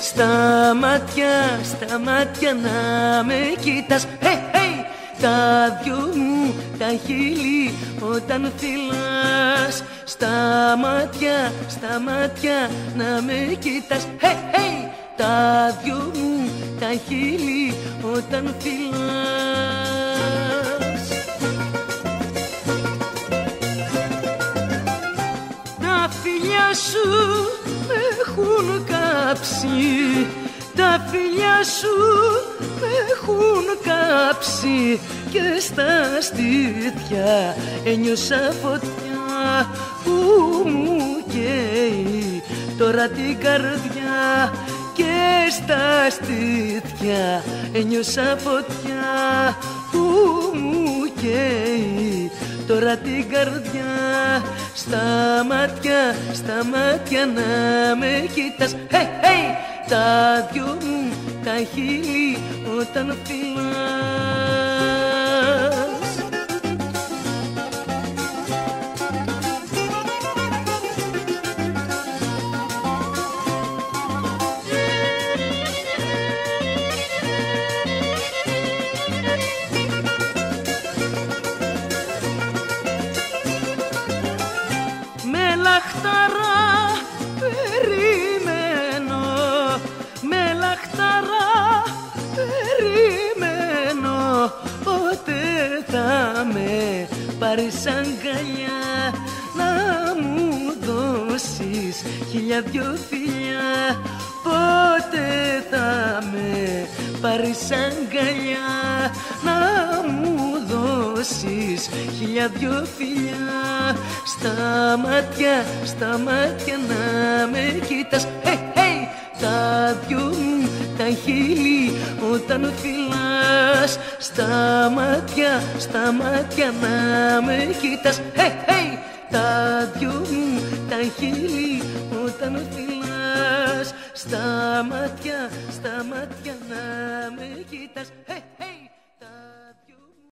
στα μάτια να με κοιτάς. Hey, hey! Τα δυο μου τα χείλη όταν φυλάς, στα μάτια να με κοιτάς. Hey, hey! Τα δυο μου τα χείλη όταν φυλάς. Τα φιλιά σου με έχουν κάψει, τα φιλιά σου με έχουν κάψει και στα στήθια ένιωσα φωτιά που μου καίει τώρα την καρδιά. Και στα στήθια ένιωσα φωτιά που μου καίει τώρα την καρδιά. Στα μάτια να με κοιτάς. Hey, hey! Τα δυο μου τα χείλη όταν φυλάς. Με λαχταρά περιμένω, με λαχταρά περιμένω, πότε θα με πάρεις αγκαλιά να μου δώσεις χίλια δυο φιλιά. Πότε θα με πάρεις αγκαλιά να μου δώσεις χίλια δυο φιλιά. Στα μάτια να με κοιτάς. Hey, hey! Τα δυο μου τα χείλη όταν φυλάς, στα μάτια να με κοιτάς. Hey, hey! Τα δυο μου τα χείλη όταν φυλάς, στα μάτια να με κοιτάς. Hey!